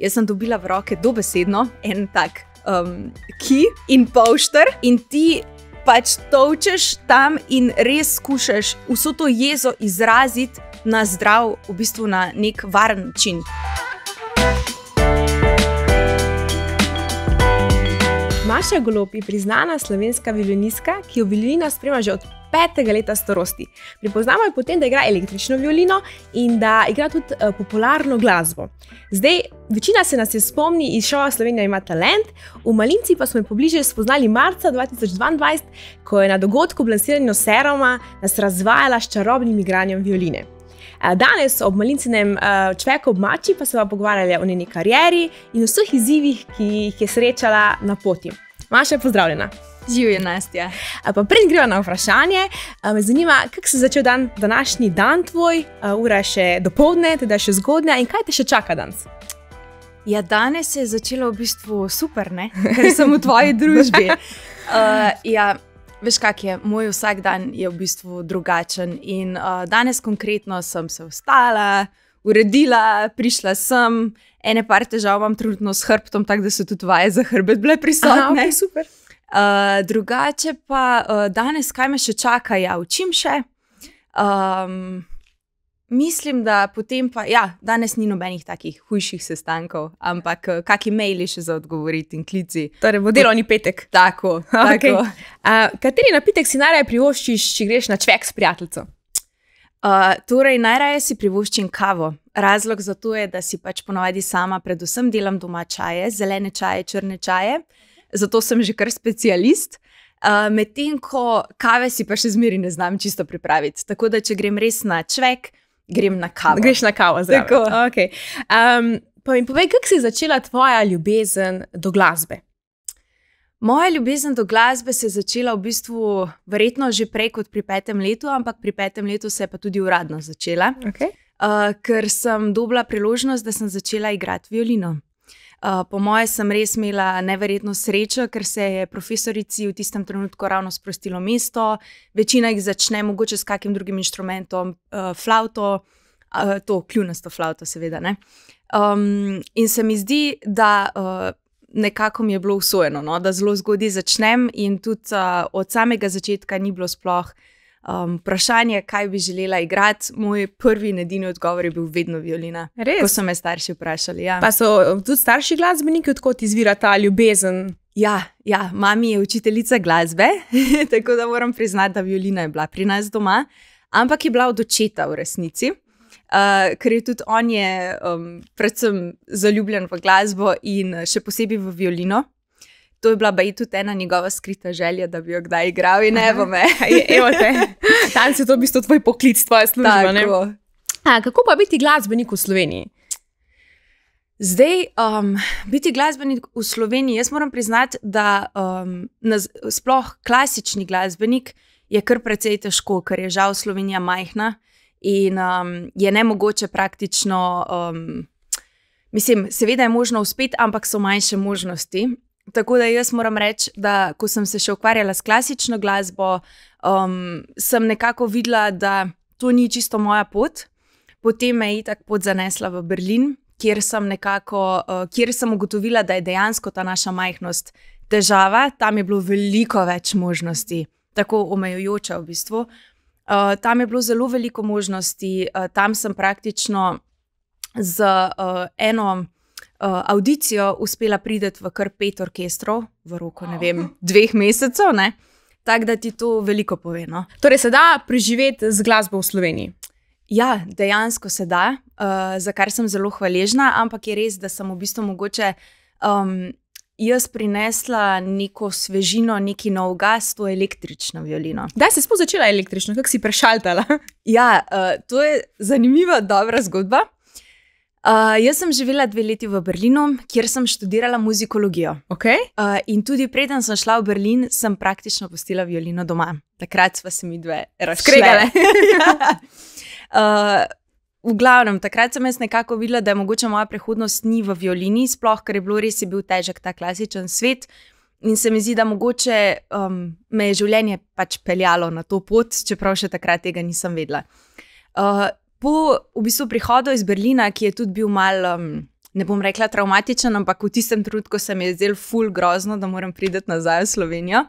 jaz sem dobila v roke dobesedno en tak kij in polšter in ti pač tolčeš tam in res skušaš vso to jezo izraziti na zdrav, v bistvu na nek varen način. Maša Golob je priznana slovenska violinistka, ki jo violino spremlja že od 5. leta starosti. Pripoznamo jo potem, da igra električno violino in da igra tudi popularno glasbo. Zdaj, večina se nas je spomni iz šova Slovenija ima talent, v Malinci pa smo jo pobliže spoznali marca 2022, ko je na dogodku ob lansiranju seruma nas razvajala s čarobnim igranjem violine. Danes ob Malincinem čveku ob mači pa se bomo pogovarjali o njeni karieri in vseh izzivih, ki jih je srečala na poti. Maša, pozdravljena. Živje, Nastja. Pa preden greva na vprašanje, me zanima, kako se začel današnji dan tvoj, ura je še dopoldne, teda še zgodnja in kaj te še čaka danes? Ja, danes se je začelo v bistvu super, ne? Ker sem v tvoji družbi. Ja, veš kak je, moj vsak dan je v bistvu drugačen in danes konkretno sem se vstala, uredila, prišla sem, ene par težav imam trenutno s hrbtom, tako da so tudi vaje za hrbet bile prisotne. Aha, okay, super. Drugače pa danes, kaj me še čaka, ja, učim še. Mislim, da potem pa, ja, danes ni nobenih takih hujših sestankov, ampak kaki maili še za odgovoriti in klici. Torej, bo delovni petek. Tako, Okay. tako. Kateri napitek si najraje privoščiš, če greš na čvek s prijateljico? Torej, najraje si privoščim kavo. Razlog za to je, da si pač ponavadi sama predvsem delam doma čaje, zelene čaje, črne čaje. Zato sem že kar specialist, medtem ko kave si pa še zmeri ne znam čisto pripraviti. Tako da, če grem res na čvek, grem na kavo. Greš na kavo zraven. Tako. Okay. Pa mi povej, kako se je začela tvoja ljubezen do glasbe? Moja ljubezen do glasbe se je začela v bistvu verjetno že prej kot pri 5. letu, ampak pri 5. letu se je pa tudi uradno začela, Okay. Ker sem dobila priložnost, da sem začela igrati violino. Po moje sem res imela neverjetno srečo, ker se je profesorici v tistem trenutku ravno sprostilo mesto. Večina jih začne mogoče s kakim drugim inštrumentom, flavto, to kljunasto flavto seveda, ne. In se mi zdi, da nekako mi je bilo usojeno, no, da zelo zgodaj začnem in tudi od samega začetka ni bilo sploh vprašanje, kaj bi želela igrati. Moj prvi in edini odgovor je bil vedno violina. Res? Ko so me starši vprašali, ja. Pa so tudi starši glasbeniki, odkot izvira ta ljubezen? Ja, mami je učiteljica glasbe, tako da moram priznati, da violina je bila pri nas doma, ampak je bila od očeta v resnici, ker je tudi on je predvsem zaljubljen v glasbo in še posebej v violino. To je bila tudi ena njegova skrita želja, da bi jo kdaj igral in evo me. Evo te, danes je to v bistvu tvoj poklic, tvoja služba, ne? Tako. Kako pa biti glasbenik v Sloveniji? Zdaj, biti glasbenik v Sloveniji, jaz moram priznati, da sploh klasični glasbenik je kar precej težko, ker je žal Slovenija majhna in je nemogoče praktično, mislim, seveda je možno uspeti, ampak so manjše možnosti. Tako da jaz moram reči, da ko sem se še ukvarjala s klasično glasbo, sem nekako videla, da to ni čisto moja pot. Potem me je itak pot zanesla v Berlin, kjer sem ugotovila, da je dejansko ta naša majhnost težava. Tam je bilo veliko več možnosti, tako omejujoča v bistvu. Tam je bilo zelo veliko možnosti, tam sem praktično z eno audicijo uspela priti v kar 5 orkestrov v roku, ne vem, 2 mesecev, ne? Tako da ti to veliko pove, no. Torej se da preživeti z glasbo v Sloveniji? Ja, dejansko se da, za kar sem zelo hvaležna, ampak je res, da sem v bistvu mogoče jaz prinesla neko svežino, neki nov gas, to električno violino. Kdaj si sploh začela električno? Kako si prešaltala? Ja, to je zanimiva, dobra zgodba. Jaz sem živela 2 leti v Berlinu, kjer sem študirala muzikologijo. Okay. In tudi preden sem šla v Berlin, sem praktično pustila violino doma. Takrat sva se mi dve razkregale. V glavnem, takrat sem jaz nekako videla, da je mogoče moja prihodnost ni v violini, sploh, ker je bilo res bil težek ta klasičen svet. In se mi zdi, da mogoče me je življenje pač peljalo na to pot, čeprav še takrat tega nisem vedela. Po v bistvu prihodu iz Berlina, ki je tudi bil malo ne bom rekla travmatičen, ampak v tistem trenutku se mi je zdelo ful grozno, da moram priti nazaj v Slovenijo.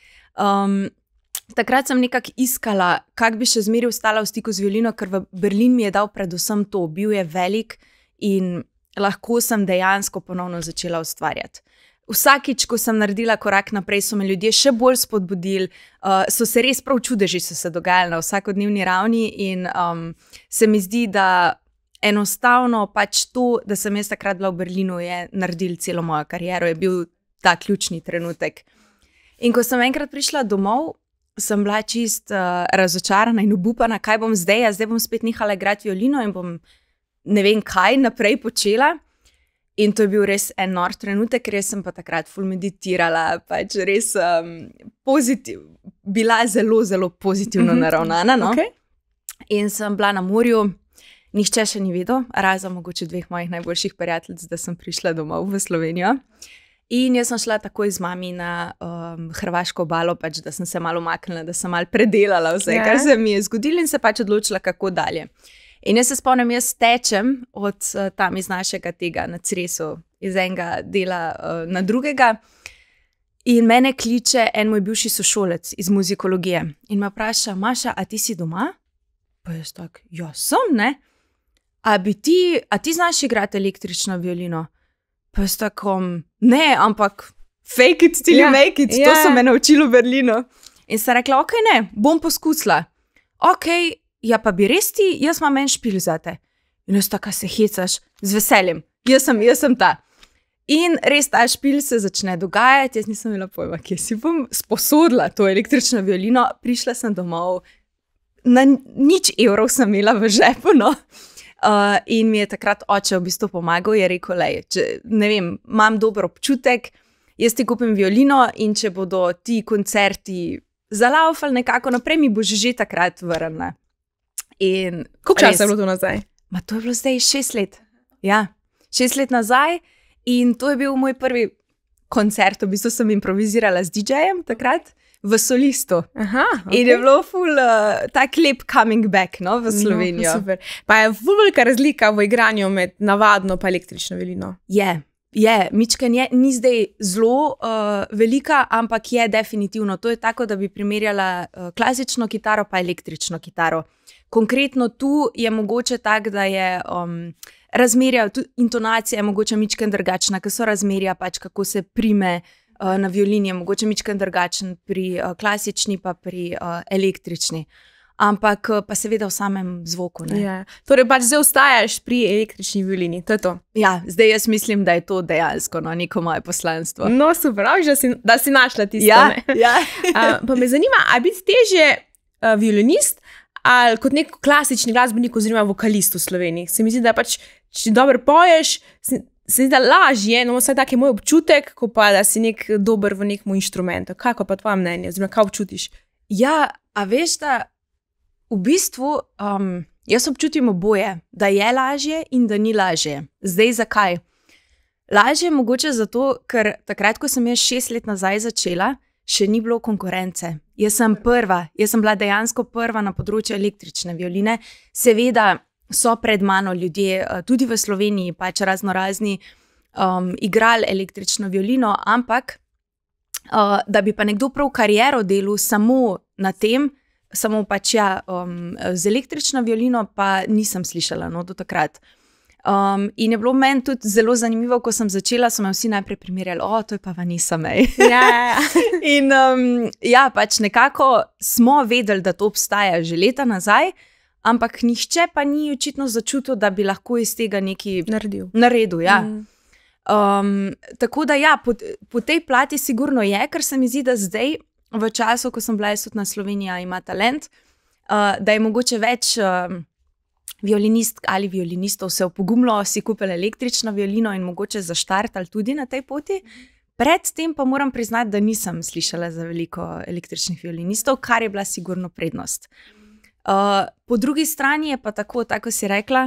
Takrat sem nekako iskala, kako bi še zmeraj ostala v stiku z violino, ker v Berlin mi je dal predvsem to, bil je velik in lahko sem dejansko ponovno začela ustvarjati. Vsakič, ko sem naredila korak naprej, so me ljudje še bolj spodbudili, so se res prav čudeži so se dogajali na vsakodnevni ravni in se mi zdi, da enostavno pač to, da sem jaz takrat bila v Berlinu, je naredil celo mojo kariero, je bil ta ključni trenutek. In ko sem enkrat prišla domov, sem bila čist razočarana in obupana, kaj bom zdaj bom spet nehala igrati violino in bom ne vem kaj naprej počela. In to je bil res en nor trenutek, ker sem pa takrat ful meditirala, pač res bila zelo, zelo pozitivno naravnana. No? Okay. In sem bila na morju, nihče še ni vedel, razen mogoče 2 mojih najboljših prijateljic, da sem prišla domov v Slovenijo. In jaz sem šla takoj z mami na hrvaško obalo, pač, da sem se malo umaknila, da sem malo predelala vse, kar se mi je zgodilo in se pač odločila, kako dalje. In jaz se spomnim, jaz tečem od tam iz našega tega na Cresu, iz enega dela na drugega in mene kliče en moj bivši sošolec iz muzikologije in me vpraša, Maša, a ti si doma? Pa jaz tak, ja, sem, ne? A ti znaš igrati električno violino? Pa jaz tako, ne, ampak fake it till you make it, to so me naučili v Berlinu. In sem rekla, ok, ne, bom poskusila. Ok, ja, pa bi res ti, jaz imam en špil zate. In jaz tako, se hecaš, z veseljem, jaz sem ta. In res ta špil se začne dogajati, jaz nisem imela pojma, kje si bom sposodila to električno violino, prišla sem domov, na 0 evrov sem imela v žepu, no. In mi je takrat oče v bistvu pomagal, je rekel, ne vem, imam dober občutek, jaz ti kupim violino in če bodo ti koncerti zalaufali nekako naprej, mi bo že takrat vrnila. Koliko časa je bilo to nazaj? To je bilo zdaj 6 let. Ja, 6 let nazaj in to je bil moj prvi koncert, v bistvu sem improvizirala z DJ-jem takrat v Solistu. Aha, okay. In je bilo ful tak lep coming back, no, v Slovenijo. No, super. Pa je ful velika razlika v igranju med navadno pa električno violino. Je, mičken je, ni zdaj zelo velika, ampak je definitivno. To je tako, da bi primerjala klasično kitaro pa električno kitaro. Konkretno tu je mogoče tak, da je razmerja, intonacija je mogoče mičken drugačna, ker so razmerja pač, kako se prime na violini, je mogoče mičken drugačen pri klasični pa pri električni. Ampak pa seveda v samem zvoku. Ne? Ja. Torej pač zdaj ostajaš pri električni violini, to je to? Ja, zdaj jaz mislim, da je to dejansko neko moje poslanstvo. No super, da si našla tisto. Ja. Pa me zanima, a biti težje violinist ali kot nek klasični glasbenik oziroma vokalist v Sloveniji? Se mi zdi, da pač, če dobro poješ, se mi zdi, da lažje, no vsaj tak je moj občutek, ko pa da si nek dober v nekem inštrumentu. Kako pa tvoje mnenje, oziroma kaj občutiš? Ja, a veš, da v bistvu jaz občutim oboje, da je lažje in da ni lažje. Zdaj zakaj? Lažje je mogoče zato, ker takrat, ko sem jaz 6 let nazaj začela, še ni bilo konkurence. Jaz sem bila dejansko prva na področju električne violine. Seveda so pred mano ljudje, tudi v Sloveniji, pač raznorazni, igrali električno violino, ampak da bi pa nekdo prav kariero delal samo na tem, samo pač z električno violino pa nisem slišala, no, do takrat. In je bilo meni tudi zelo zanimivo, ko sem začela, so me vsi najprej primerjali, to je pa Vanessa May. Ja. In pač nekako smo vedeli, da to obstaja že leta nazaj, ampak nihče pa ni očitno začutil, da bi lahko iz tega nekaj naredil. Ja. Tako da ja, po tej plati sigurno je, ker se mi zdi, da zdaj v času, ko sem bila jaz tudi na Slovenija ima talent, da je mogoče več violinistk ali violinistov se opogumilo, si kupili električno violino in mogoče zaštartali tudi na tej poti. Predtem pa moram priznati, da nisem slišala za veliko električnih violinistov, kar je bila sigurno prednost. Po drugi strani je pa tako si rekla,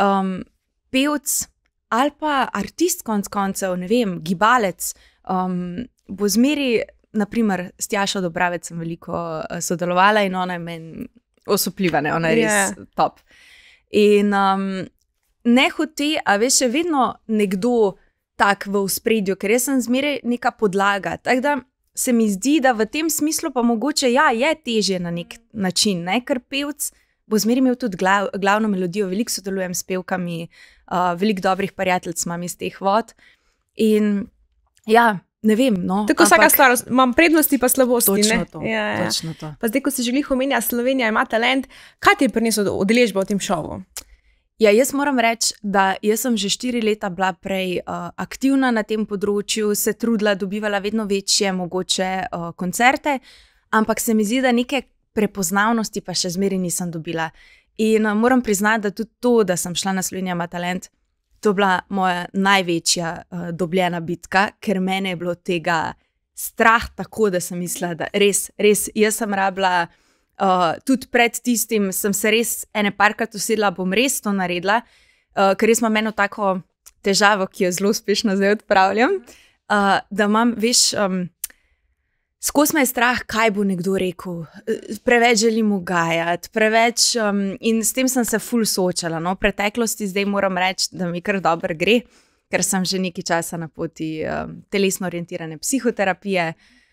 pevc ali pa artist konec koncev, ne vem, gibalec, bo zmeri, naprimer, s Tjašo Dobravec sem veliko sodelovala in ona je meni osupljiva, ona je res top. In ne hote, a veš, je vedno nekdo tak v ospredju, ker jaz sem zmeraj neka podlaga. Tako da se mi zdi, da v tem smislu pa mogoče je težje na nek način, ne? Ker pevc bo zmeraj imel tudi glavno melodijo, veliko sodelujem s pevkami, veliko dobrih prijateljic imam iz teh vod in ja, ne vem, no. Tako vsaka stvar, imam prednosti pa slabosti, točno ne? to, Ja. točno to. Pa zdaj, ko si želi omenja, Slovenija ima talent, kaj ti je prinesel udeležba v tem šovu? Ja, jaz moram reči, da jaz sem že 4 leta bila prej aktivna na tem področju, se trudila, dobivala vedno večje mogoče koncerte, ampak se mi zdi, da neke prepoznavnosti pa še zmeraj nisem dobila. In moram priznati, da tudi to, da sem šla na Slovenija ima talent, to je bila moja največja dobljena bitka, ker mene je bilo tega strah tako, da sem mislila, da res, jaz sem rabila, tudi pred tistim sem se res ene parkrat usedla, bom res to naredila, ker res imam eno tako težavo, ki jo zelo uspešno zdaj odpravljam, da imam, veš, skozi me je strah, kaj bo nekdo rekel, preveč želim ugajati, preveč in s tem sem se ful soočala. No? V preteklosti zdaj moram reči, da mi kar dobro gre, ker sem že nekaj časa na poti telesno orientirane psihoterapije,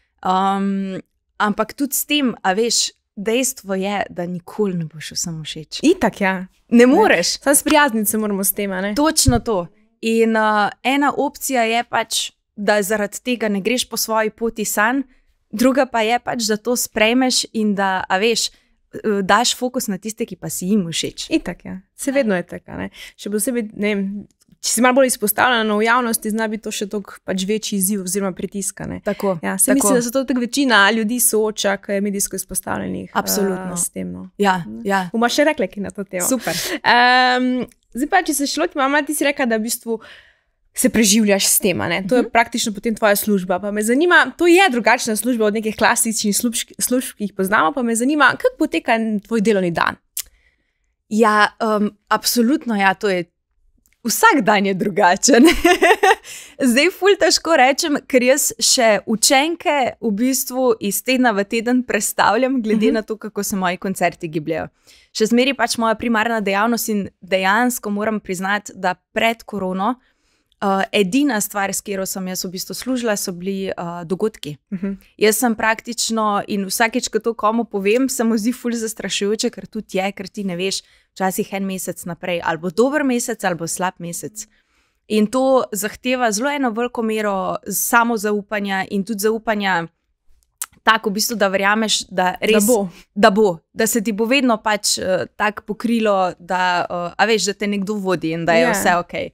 ampak tudi s tem, a veš, dejstvo je, da nikoli ne boš vsem všeč. Itak, ja. Ne moreš. Sam sprijazniti se moramo s tem, ne? Točno to. In ena opcija je pač, da zaradi tega ne greš po svoji poti sanj, druga pa je pač, da to sprejmeš in da, a veš, daš fokus na tiste, ki pa si jim všeč. Itak, ja. Se vedno je tako, ne? Še posebej, ne vem, če si malo bolj izpostavljena v javnosti, zna biti to še toliko pač večji izziv oziroma pritiska, ne? Tako. Ja, se mislim, da se to tako večina ljudi sooča, ki je medijsko izpostavljenih. Absolutno. S tem, no. Ja. Bomo še rekli, kaj na to temo. Super. Zdaj pa, če se šloti, mama, ti si rekla, da v bistvu se preživljaš s tem, ne? To je praktično potem tvoja služba. Pa me zanima, to je drugačna služba od nekih klasičnih služb, ki jih poznamo, pa me zanima, kako poteka tvoj delovni dan? Ja, absolutno, ja, to je vsak dan je drugačen. Zdaj ful težko rečem, ker jaz še učenke v bistvu iz tedna v teden prestavljam, glede na to, kako se moji koncerti gibljajo. Še zmeraj pač moja primarna dejavnost in dejansko moram priznati, da pred korono edina stvar, s katero sem jaz v bistvu služila, so bili dogodki. Jaz sem praktično in vsakeč, ko to komu povem, se mu zdi ful zastrašujoče, ker tudi je, ker ti ne veš včasih en mesec naprej, ali bo dober mesec, ali bo slab mesec. In to zahteva zelo eno veliko mero samozaupanja in tudi zaupanja tako v bistvu, da verjameš, da res, da se ti bo vedno pač tako pokrilo, da, a veš, da te nekdo vodi in da je vse okej.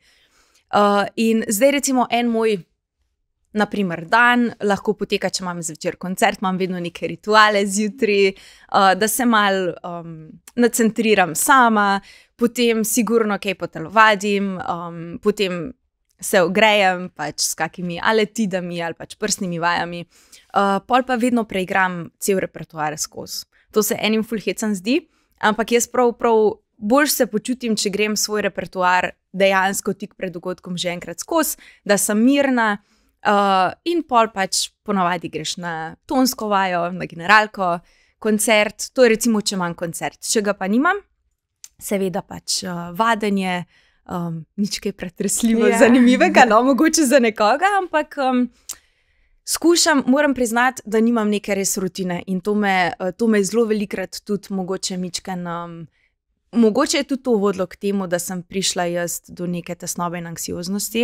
In zdaj recimo en moj, naprimer, dan lahko poteka, če imam zvečer koncert, imam vedno neke rituale zjutraj, da se malo nacentriram sama, potem sigurno kaj potelovadim, potem se ogrejem pač s kakimi aletidami ali pač prsnimi vajami, pol pa vedno preigram cel repertoar skozi. To se enim ful hecen zdi, ampak jaz prav bolj se počutim, če grem svoj repertoar dejansko tik pred dogodkom že enkrat skozi, da sem mirna in pol pač ponavadi greš na tonsko vajo, na generalko, koncert, to je recimo, če imam koncert. Če ga pa nimam, seveda pač vadenje, nič kaj pretresljivo, zanimivega, no, mogoče za nekoga, ampak skušam, moram priznati, da nimam neke res rutine in to me zelo velikrat tudi mogoče mičken, mogoče je tudi to vodilo k temu, da sem prišla jaz do neke tesnobe in anksioznosti,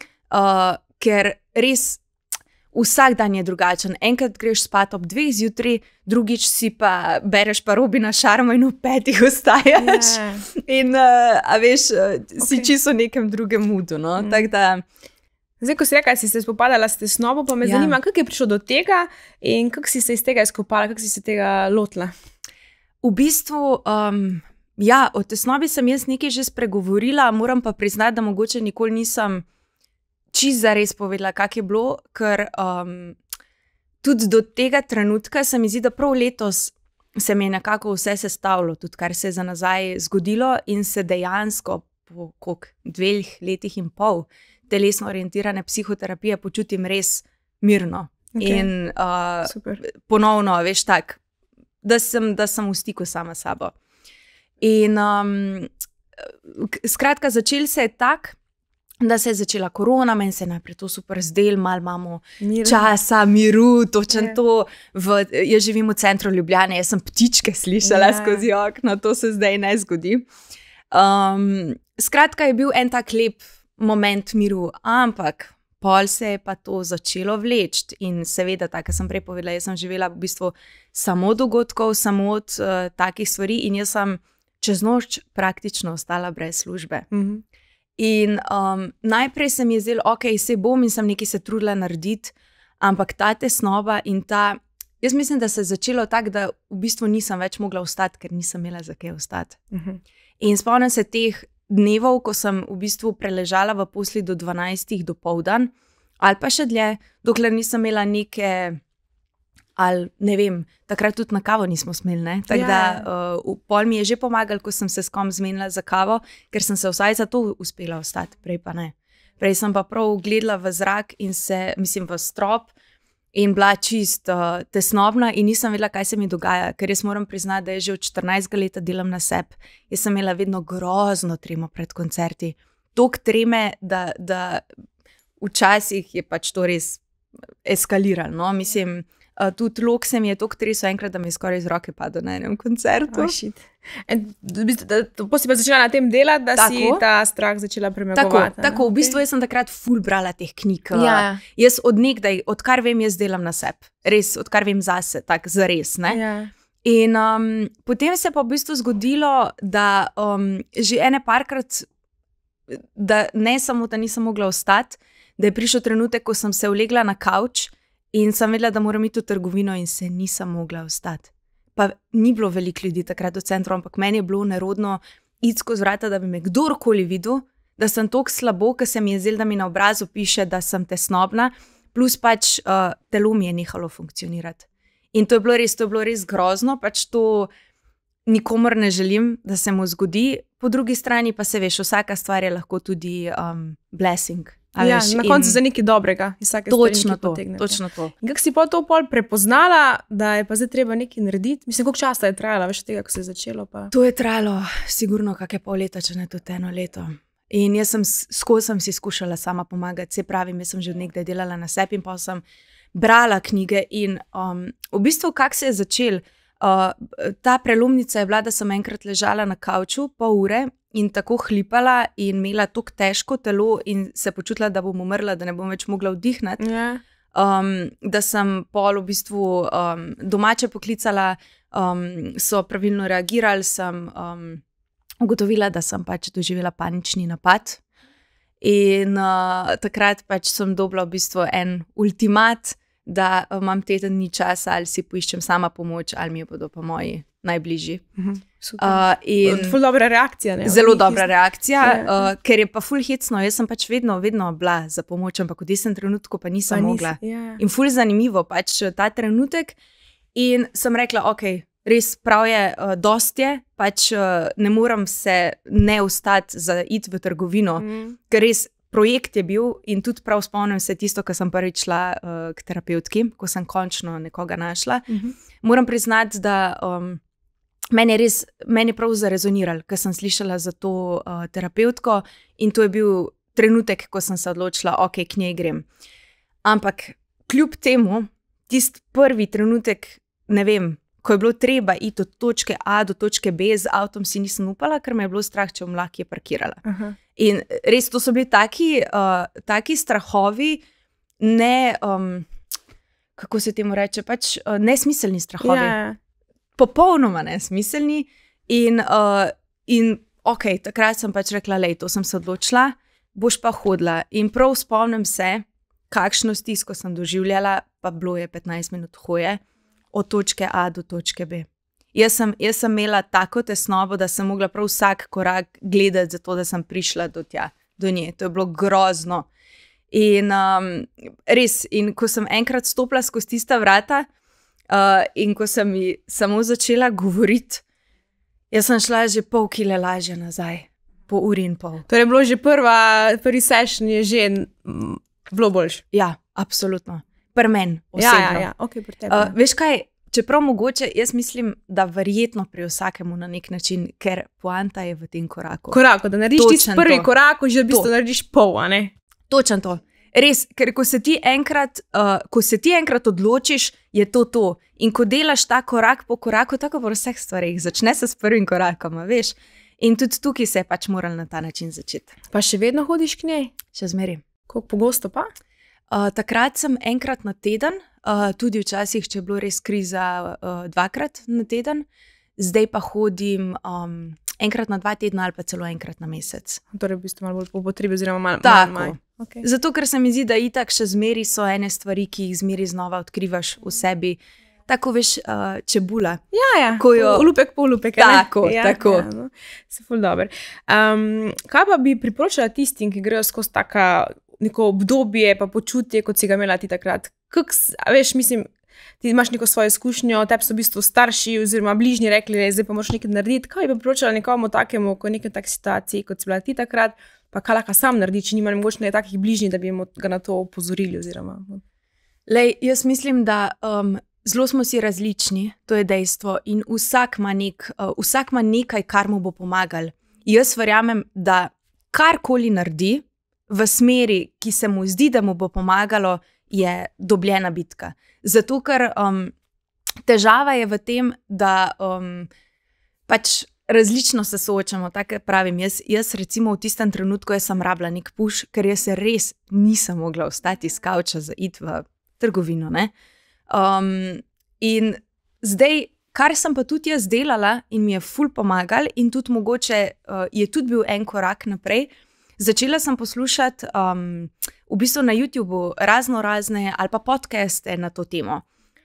ker res vsak dan je drugačen. Enkrat greš spat ob 2 zjutraj, drugič si pa bereš pa Robina Sharmo in ob 5 ostajaš. In, a veš, si čisto v nekem drugem moodu, no, tako da. Zdaj, ko si rekla, si se spopadala s tesnobo, pa me zanima, kako je prišlo do tega in kako si se iz tega izkopala, kako si se tega lotila? V bistvu, ja, o tesnobi sem jaz nekaj že spregovorila, moram pa priznati, da mogoče nikoli nisem čisto zares povedala, kak je bilo, ker tudi do tega trenutka se mi zdi, da prav letos se mi je nekako vse sestavilo, tudi kar se je za nazaj zgodilo in se dejansko po 2 letih in pol telesno orientirane psihoterapije počutim res mirno. In ponovno, veš, tak, da sem v stiku sama s sabo. In skratka, začel se je tako, da se je začela korona, meni se je najprej to super zdelo, malo imamo časa, miru, točno to. Jaz živim v centru Ljubljane, jaz sem ptičke slišala skozi okno, to se zdaj ne zgodi. Skratka, je bil en tak lep moment miru, ampak pol se je pa to začelo vleči in seveda, tako sem prej povedala, jaz sem živela v bistvu samo dogodkov, samo od takih stvari in jaz sem čez noč praktično ostala brez službe. In najprej se mi je zdelo, ok, se bom in sem nekaj se trudila narediti, ampak ta tesnoba in jaz mislim, da se je začelo tako, da v bistvu nisem več mogla ostati, ker nisem imela za kaj ostati. In spomnim se teh dnevov, ko sem v bistvu preležala v posli do 12 dopoldan, ali pa še dlje, dokler nisem imela neke, ali ne vem, takrat tudi na kavo nismo smeli, ne? Tako da pol mi je že pomagal, ko sem se s kom zmenila za kavo, ker sem se vsaj za to uspela ostati, prej pa ne. Prej sem pa prav gledala v zrak in v strop in bila čist tesnobna in nisem vedela, kaj se mi dogaja, ker jaz moram priznati, da je že od 14 leta delam na sebi. Jaz sem imela vedno grozno tremo pred koncerti. Toliko treme, da včasih je pač to res eskaliralo, no? Mislim, tudi lok se mi je toliko tresel enkrat, da mi je skoraj iz roke padel na enem koncertu. Potem si pa začela na tem delati, da si ta strah začela premagovati. Tako, v bistvu jaz sem takrat ful brala teh knjig. Jaz od nekdaj, odkar vem, jaz delam na sebi. Res, odkar vem zase, tako zares, ne? In potem se pa v bistvu zgodilo, da že ene parkrat, da ne samo, da nisem mogla ostati, da je prišel trenutek, ko sem se ulegla na kavč in sem vedela, da moram iti v trgovino in se nisem mogla ostati. Pa ni bilo veliko ljudi takrat v centru, ampak meni je bilo nerodno iti skozi vrata, da bi me kdorkoli videl, da sem toliko slabo, ker se mi je zdelo, da mi na obrazu piše, da sem tesnobna, plus pač telo mi je nehalo funkcionirati. In to je bilo res grozno, pač to nikomor ne želim, da se mu zgodi, po drugi strani pa se veš, vsaka stvar je lahko tudi blessing. Ja, na koncu za nekaj dobrega. Točno to. In kako si pa to pol prepoznala, da je pa zdaj treba nekaj narediti? Mislim, koliko časa je trajalo, veš tega, ko se je začelo? Pa? To je trajalo sigurno kakšne pol leta, če ne tudi 1 leto. In jaz sem si skušala sama pomagati. Se pravim, jaz sem že od nekdaj delala na sebi in pa sem brala knjige in v bistvu, kako se je začel, ta prelomnica je bila, da sem enkrat ležala na kavču pol ure in tako hlipala in imela tako težko telo in se počutila, da bom umrla, da ne bom več mogla vdihnati. Da sem pol v bistvu domače poklicala, so pravilno reagirali, sem ugotovila, da sem pač doživela panični napad. In takrat pač sem dobila v bistvu en ultimat, da imam teden dni časa, ali si poiščem sama pomoč, ali mi jo bodo pa moji najbližji. Ful dobra reakcija. Ne? Zelo dobra reakcija, ker je pa ful hecno. Jaz sem pač vedno bila za pomoč, ampak v tistem trenutku pa nisem mogla. In ful zanimivo pač ta trenutek. In sem rekla, ok, res prav je, dosti je, pač ne moram se ne ostati za iti v trgovino, ker res projekt je bil in tudi prav spomnim se tisto, ko sem prvič šla k terapevtki, ko sem končno nekoga našla. Moram priznati, da meni je prav zarezoniralo, ker sem slišala za to terapevtko in to je bil trenutek, ko sem se odločila, ok, k njej grem. Ampak kljub temu, tisti prvi trenutek, ne vem, ko je bilo treba iti od točke A do točke B z avtom, si nisem upala, ker me je bilo strah, če bom lahko je parkirala. In res to so bili taki strahovi, ne, kako se temu reče, pač nesmiselni strahovi. Popolnoma nesmiselni. In ok, takrat sem pač rekla, lej, to sem se odločila, boš pa hodila. In prav spomnim se, kakšno stisko sem doživljala, pa bilo je 15 minut hoje, od točke A do točke B. Jaz sem imela tako tesnobo, da sem mogla prav vsak korak gledati, zato da sem prišla do nje. To je bilo grozno. In res, in ko sem enkrat stopila skozi tista vrata in ko sem mi samo začela govoriti, jaz sem šla že pol kile lažje nazaj, po uri in pol. Torej je bilo že prvi session je že bilo boljše? Ja, absolutno. Pri meni osebno. Ja, ok, pri tebi. Veš kaj, čeprav mogoče, jaz mislim, da verjetno pri vsakemu na nek način, ker poanta je v tem koraku. Da narediš tisti prvi korak, že v bistvu narediš pol, a ne? Točno to. Res, ker ko se ti enkrat odločiš, je to. In ko delaš ta korak po koraku, tako v vseh stvarih, začne se s prvim korakom, veš. In tudi tukaj se je pač moral na ta način začeti. Pa še vedno hodiš k njej? Še zmeraj. Koliko pogosto pa? Takrat sem enkrat na teden, tudi včasih, če je bilo res kriza, 2-krat na teden. Zdaj pa hodim enkrat na 2 tedna ali pa celo enkrat na mesec. Torej, v bistvu malo bolj po potrebi, oziroma malo manj. Okay. Zato, ker se mi zdi, da itak še zmeri so ene stvari, ki jih zmeri znova odkrivaš v sebi. Tako veš, čebula. Ja, olupek po olupek. Tako. No. Se ful dober. Kaj pa bi priporočala tistim, ki grejo skozi neko obdobje pa počutje, kot si ga imela ti takrat? Veš, mislim, ti imaš neko svojo izkušnjo, tebi so v bistvu starši oziroma bližnji rekli, zdaj pa moraš nekaj narediti. Kaj bi priporočala nekomu takemu, ko je nekaj tak situaciji, kot si bila ti takrat, pa kaj lahko sam naredi, če nima mogoče takih bližnjih, da bi ga na to opozorili oziroma... Lej, jaz mislim, da zelo smo si različni, to je dejstvo, in vsak ima nekaj, kar mu bo pomagal. Jaz verjamem, da karkoli naredi v smeri, ki se mu zdi, da mu bo pomagalo, je dobljena bitka. Zato, ker težava je v tem, da pač različno se soočamo, tako pravim. Jaz recimo v tistem trenutku sem rabila nek puš, ker jaz se res nisem mogla vstati iz kavča za iti v trgovino, ne. In zdaj, kar sem pa tudi jaz delala in mi je ful pomagal in tudi mogoče je tudi bil en korak naprej, začela sem poslušati v bistvu na YouTubeu razne ali pa podcaste na to temo.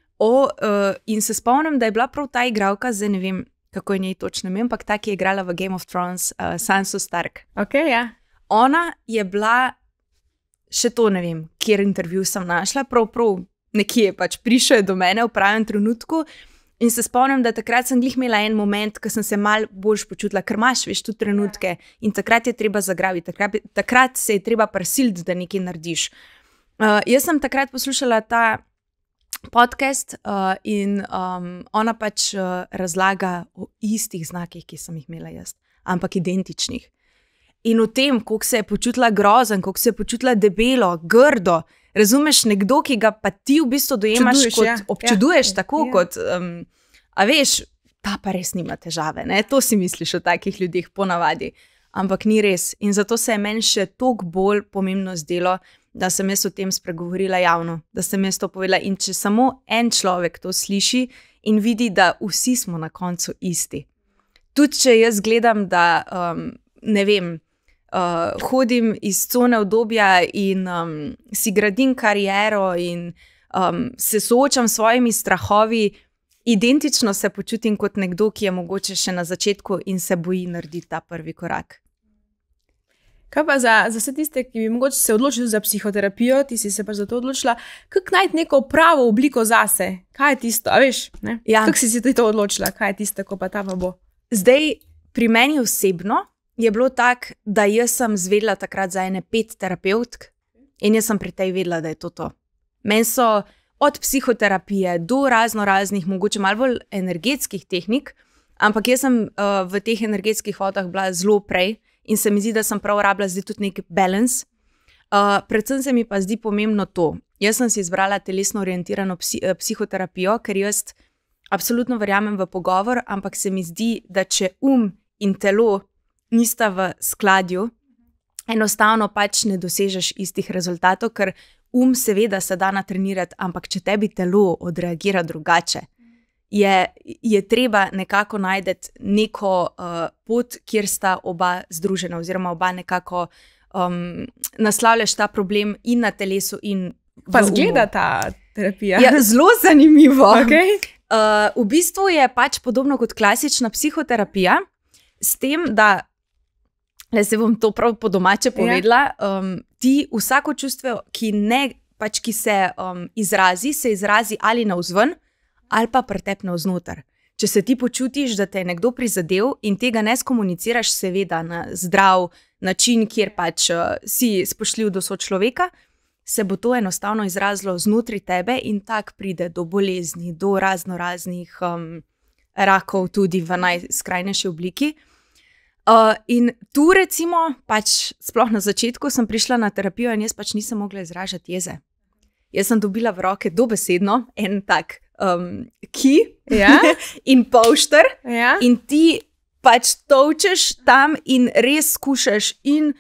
In se spomnim, da je bila prav ta igralka, zdaj ne vem, kako je njej točno ime, ampak ta, ki je igrala v Game of Thrones, Sansa Stark. Okay, ja. Ona je bila, še to ne vem, kjer intervju sem našla, prav nekje pač prišel do mene v pravem trenutku in se spomnim, da takrat sem glih imela en moment, ko sem se malo boljš počutila, ker imaš, veš, tudi trenutke in takrat je treba zagraviti, takrat se je treba prisiliti, da nekaj narediš. Jaz sem takrat poslušala ta podcast in ona pač razlaga o istih znakih, ki sem jih imela jaz, ampak identičnih. In v tem, koliko se je počutila grozen, koliko se je počutila debelo, grdo, razumeš, nekdo, ki ga pa ti v bistvu dojemaš kot občuduješ tako, kot, a veš, ta pa res nima težave, ne? To si misliš o takih ljudeh ponavadi, ampak ni res. In zato se je meni še toliko bolj pomembno zdelo, da sem jaz o tem spregovorila javno, da sem jaz to povedala. In če samo en človek to sliši in vidi, da vsi smo na koncu isti. Tudi če jaz gledam, da, ne vem, hodim iz cone udobja in si gradim kariero in se soočam s svojimi strahovi, identično se počutim kot nekdo, ki je mogoče še na začetku in se boji narediti ta prvi korak. Kaj pa za vse tiste, ki bi mogoče se odločili za psihoterapijo, ti si se pa za to odločila, kako najti neko pravo obliko zase? Kaj je tisto, a veš? Ne? Ja. Kako si ti to odločila? Kaj je tisto, ko pa ta pa bo? Zdaj, pri meni osebno je bilo tako, da jaz sem zvedela takrat za ene 5 terapeutk in jaz sem pri tej vedela, da je to. Meni so od psihoterapije do raznih, mogoče malo bolj energetskih tehnik, ampak jaz sem v teh energetskih vodah bila zelo prej, in se mi zdi, da sem prav rabila zdaj tudi nek balans. Predvsem se mi pa zdi pomembno to. Jaz sem si izbrala telesno orientirano psihoterapijo, ker jaz absolutno verjamem v pogovor, ampak se mi zdi, da če in telo nista v skladju, enostavno pač ne dosežeš istih rezultatov, ker seveda se da natrenirati, ampak če tebi telo odreagira drugače, je treba nekako najti neko pot, kjer sta oba združena oziroma oba nekako naslavljaš ta problem in na telesu in v umu. Pa zgleda ta terapija? Ja, zelo zanimivo. Okay. V bistvu je pač podobno kot klasična psihoterapija, s tem, da, se bom to prav po domače povedala, ti vsako čustvo, ki se izrazi ali navzven, ali pa pretep navznoter. Če se ti počutiš, da te je nekdo prizadel in tega ne skomuniciraš seveda na zdrav način, kjer pač si spoštljiv do sočloveka, se bo to enostavno izrazilo znotraj tebe in tak pride do bolezni, do raznih rakov tudi v najskrajnejši obliki. In tu recimo, pač sploh na začetku sem prišla na terapijo in jaz pač nisem mogla izražati jeze. Jaz sem dobila v roke dobesedno en tak in polšter in ti pač tolčeš tam in res skušaš in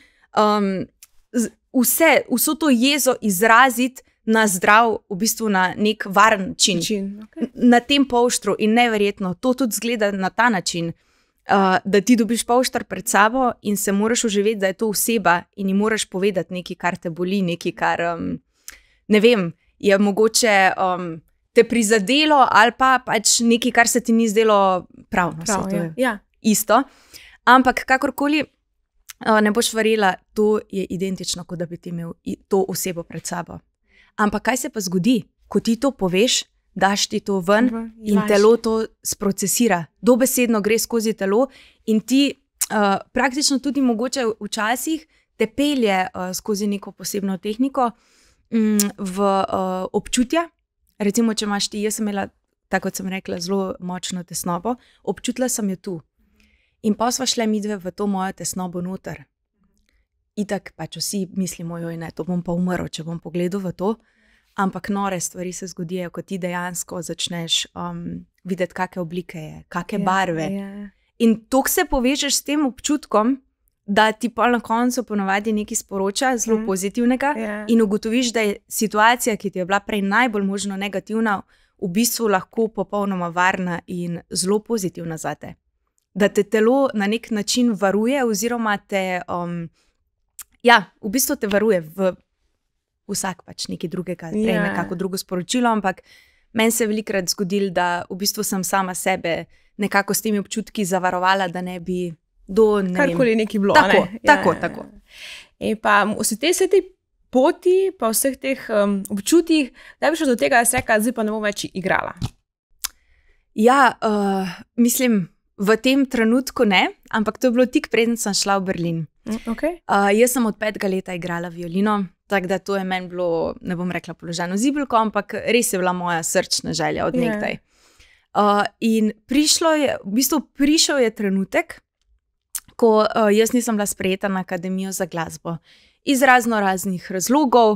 vso to jezo izraziti na zdrav, v bistvu na nek varen način. Na tem polštru in neverjetno, to tudi zgleda na ta način, da ti dobiš polštar pred sabo in se moraš uživeti, da je to oseba in ji moraš povedati nekaj, kar te boli, nekaj, kar, ne vem, je mogoče te prizadelo ali pa pač nekaj, kar se ti ni zdelo pravno. Isto. Ampak kakorkoli, ne boš verjela, to je identično, kot da bi ti imel to osebo pred sabo. Ampak kaj se pa zgodi, ko ti to poveš, daš ti to ven in telo to sprocesira. Dobesedno gre skozi telo in ti praktično tudi mogoče včasih te pelje skozi neko posebno tehniko v občutja. Recimo, če imaš ti, jaz sem imela, tako kot sem rekla, zelo močno tesnobo, občutila sem jo tu. In pa sva šle midve v to mojo tesnobo noter. Itak pač vsi mislimo, joj ne, to bom pa umrl, če bom pogledal v to. Ampak nore stvari se zgodijo, ko ti dejansko začneš videti, kakšne oblike je, kakšne barve. In toliko se povežeš s tem občutkom, da ti pa na koncu ponovadi nekaj sporoča, zelo pozitivnega, in ugotoviš, da je situacija, ki ti je bila prej najbolj možno negativna, v bistvu lahko popolnoma varna in zelo pozitivna zate. Da te telo na nek način varuje oziroma te, v bistvu te varuje v vsak pač nekaj drugega, nekako drugo sporočilo, ampak meni se je velikokrat zgodilo, da v bistvu sem sama sebe nekako s temi občutki zavarovala, da ne bi karkoli neki bilo. Tako. In pa vse te poti, pa vseh teh občutjih, da bi šlo do tega, da si rekla, zdaj pa ne bom več igrala. Ja, mislim, v tem trenutku ne, ampak to je bilo tik preden sem šla v Berlin. Jaz sem od 5. leta igrala violino, tako da to je meni bilo, ne bom rekla položajno zibelko, ampak res je bila moja srčna želja od nekdaj. In prišel je trenutek, ko jaz nisem bila sprejeta na akademijo za glasbo. Iz raznih razlogov.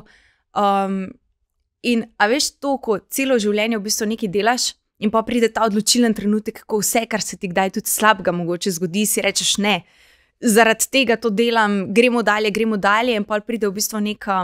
In a veš to, ko celo življenje v bistvu nekaj delaš in pa pride ta odločilen trenutek, ko vse, kar se ti kdaj tudi slabega mogoče zgodi, si rečeš ne, zaradi tega to delam, gremo dalje in pa pride v bistvu neka,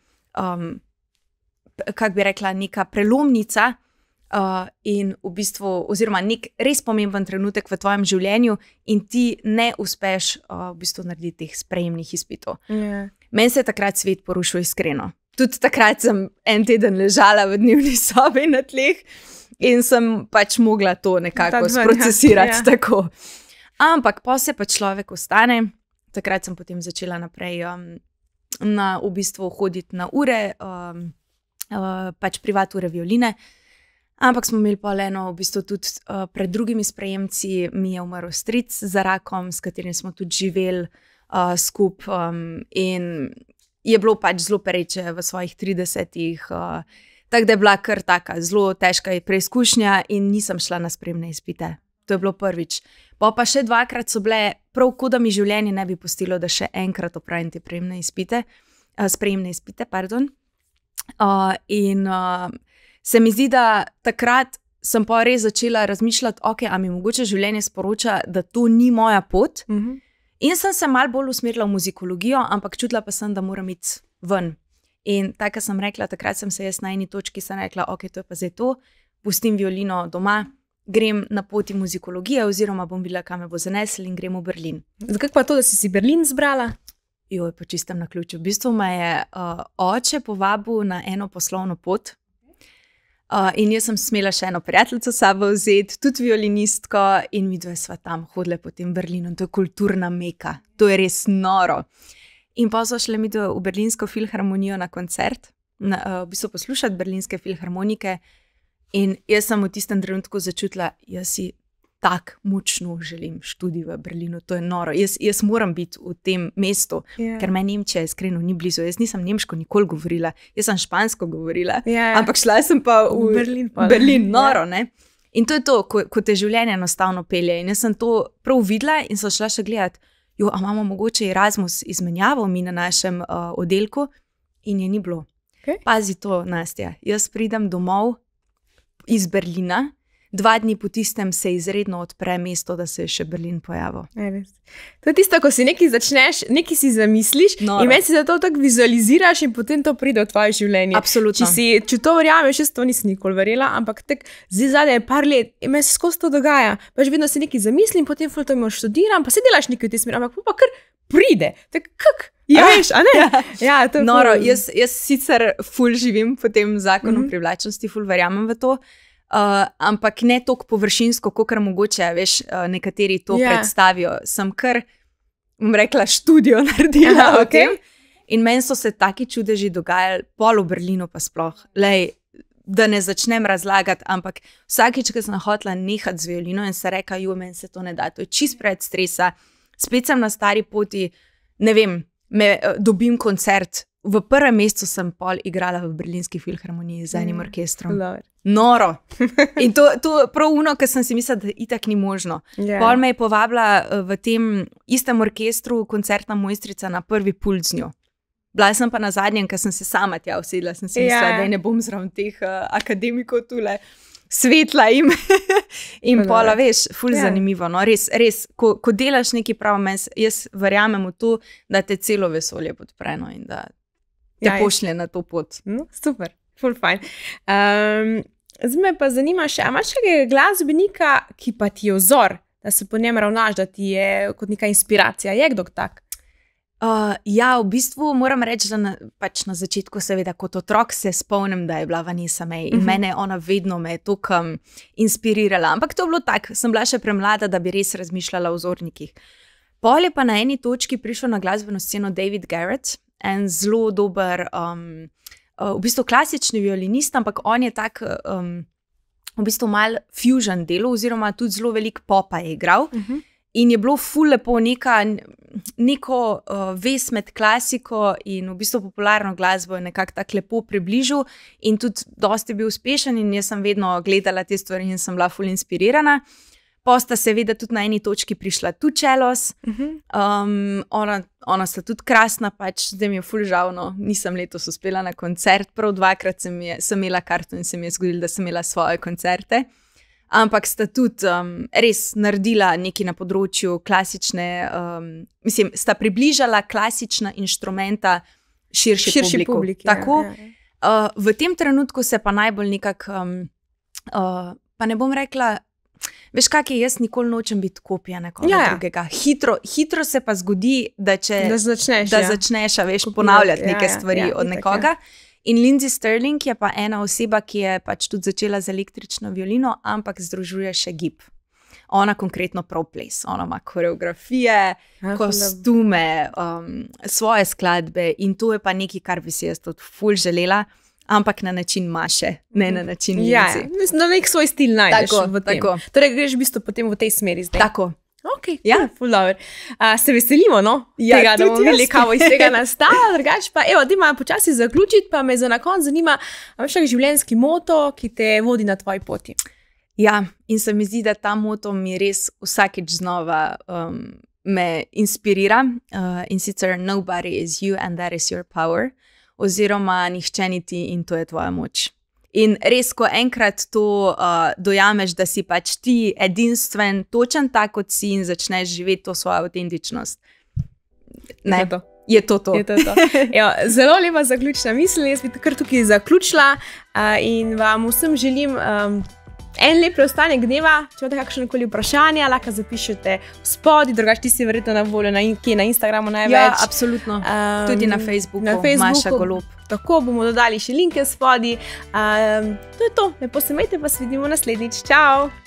kako bi rekla, neka prelomnica in v bistvu, oziroma nek res pomemben trenutek v tvojem življenju in ti ne uspeš v bistvu narediti teh sprejemnih izpitov. Meni se je takrat svet porušil iskreno. Tudi takrat sem en teden ležala v dnevni sobi na tleh in sem pač mogla to nekako sprocesirati tako. Ampak pa se pa človek ostane. Takrat sem potem začela naprej v bistvu hoditi na ure, pač privat ure violine. Ampak smo imeli pa eno, v bistvu tudi pred drugimi sprejemci mi je umrl stric za rakom, s katerim smo tudi živeli skupaj in je bilo pač zelo pereče v svojih 30-ih, tako da je bila kar taka zelo težka preizkušnja in nisem šla na sprejemne izpite. To je bilo prvič. Pa še 2-krat so bile, prav kot da mi življenje ne bi pustilo, da še enkrat opravim te sprejemne izpite, pardon. In se mi zdi, da takrat sem pa res začela razmišljati, a mi mogoče življenje sporoča, da to ni moja pot. In sem se malo bolj usmerila v muzikologijo, ampak čutila pa sem, da moram iti ven. In tako sem rekla, takrat sem se jaz na eni točki rekla, to je pa zdaj to, pustim violino doma, grem na poti muzikologije oziroma bom videla, kam me bo zanesel in grem v Berlin. Zakaj pa to, da si Berlin zbrala? Joj, po čistem naključju. V bistvu me je oče povabil na eno poslovno pot. In jaz sem smela še eno prijateljico s sabo vzeti, tudi violinistko, in midve sva tam hodile po tem Berlinu. To je kulturna meka, to je res noro. In pa so šle midve v Berlinsko filharmonijo na koncert, v bistvu poslušati berlinske filharmonike. In jaz sem v tistem trenutku začutila, jaz si tako močno želim študij v Berlinu, to je noro. Jaz moram biti v tem mestu, ker me Nemčija iskreno ni blizu. Jaz nisem nemško nikoli govorila, jaz sem špansko govorila, ampak šla sem pa v Berlin, noro, ne? In to je to, ko te življenje enostavno pelje. In jaz sem to prav videla in sem šla še gledati, a imamo mogoče Erasmus izmenjavo mi na našem oddelku in je ni bilo. Pazi to, Nastja, jaz pridem domov iz Berlina, 2 dni po tistem se izredno odpre mesto, da se je še Berlin pojavil. To je tisto, ko si nekaj začneš, nekaj si zamisliš in meni si zato tako vizualiziraš in potem to pride v tvoje življenje. Absolutno. Če to verjameš, jaz to nisem nikoli verjela, ampak zdaj zadnje par let in meni se skozi to dogaja. Pač vedno si nekaj zamislim, potem to študiram, pa se delaš nekaj v tej smeri, ampak pa kar pride. Veš, a ne? Ja, to je noro. Jaz sicer ful živim po tem zakonu privlačnosti, ful verjamem v to, ampak ne toliko površinsko, kakor mogoče, veš, nekateri to predstavijo. Sem kar, bom rekla, študijo naredila o tem. In meni so se taki čudeži dogajali, pol v Berlinu pa sploh. Lej, da ne začnem razlagati, ampak vsakič, ko sem hotela nehati z violino in se reka, meni se to ne da, to je čist preveč stresa. Spet sem na stari poti, ne vem, dobim koncert. V prvem mesecu sem pol igrala v Berlinski filharmoniji z enim orkestrom. Noro. In to prav uno, ker sem si mislila, da itak ni možno. Pol me je povabila v tem istem orkestru koncertna mojstrica na prvi pult z njo. Bila sem pa na zadnjem, ker sem se sama tja usedla, sem si mislila, da ne bom zraven teh akademikov tule svetla in pola, veš, ful zanimivo. No? Res, ko delaš neki prav, jaz verjamem v to, da te celo vesolje podpre in da te pošlje na to pot. Super, ful fajn. Zdaj me pa zanima še, a imaš nekaj glasbenika, ki pa ti je vzor, da se po njem ravnaš, da ti je kot neka inspiracija? Je kdo tak? Ja, v bistvu moram reči, da pač na začetku seveda kot otrok se spomnim, da je bila Vanessa May in mene ona vedno me je toliko inspirirala. Ampak to je bilo tako, sem bila še premlada, da bi res razmišljala o vzornikih. Pol je pa na eni točki prišel na glasbeno sceno David Garrett, en zelo dober, v bistvu klasični violinist, ampak on je tak, v bistvu mal fusion delal, oziroma tudi zelo veliko popa je igral. In je bilo ful lepo neko vez med klasiko in v bistvu popularno glasbo je nekako tako lepo približal in tudi dosti je bil uspešen in jaz sem vedno gledala te stvari in sem bila ful inspirirana. Pa sta seveda tudi na eni točki prišla tudi Čelos. Ona sta tudi krasna, pač zdaj mi je ful žal, no, nisem letos uspela na koncert, prav 2-krat sem imela karto in se mi je zgodilo, da sem imela svoje koncerte. Ampak sta tudi res naredila nekaj na področju klasične, mislim, sta približala klasična inštrumenta širši publiki. Tako, v tem trenutku se pa najbolj nekako, pa ne bom rekla, veš kak je, jaz nikoli nočem biti kopija nekoga drugega. Hitro se pa zgodi, da začneš, veš, ponavljati neke stvari od nekoga. In Lindsey Stirling je pa ena oseba, ki je pač tudi začela z električno violino, ampak združuje še gib. Ona konkretno prav ples. Ona ima koreografije, kostume, svoje skladbe in to je pa nekaj, kar bi si jaz tudi ful želela, ampak na način Maše, ne na način Lindsey. Na nek svoj stil najdeš v tem. Torej greš v bistvu potem v tej smeri zdaj. Tako. Ok, ful dobro. Se veselimo, no? Tega, da bomo videli, kaj iz tega nastala. Drugač pa, evo, dajmo počasi zaključiti, pa me za na konec zanima, imaš kakšen življenjski moto, ki te vodi na tvoji poti? Ja, in se mi zdi, da ta moto mi res vsakič znova me inspirira. In sicer nobody is you and that is your power. Oziroma nihče ni ti in to je tvoja moč. In res, ko enkrat to dojameš, da si pač ti edinstven, točen tak, kot si in začneš živeti to svojo avtentičnost. Je to. Zelo lepa zaključna misel, jaz bi kar tukaj zaključila in vam vsem želim en lep preostanek dneva. Če imate kakšnekoli vprašanja, lahko zapišete spodaj, drugače ti si verjetno na voljo na Instagramu največ. Ja, absolutno. Tudi na Facebooku, Maša Golob. Tako bomo dodali še linke spodaj. To je to. Lepo se imejte, pa se vidimo naslednjič. Čau!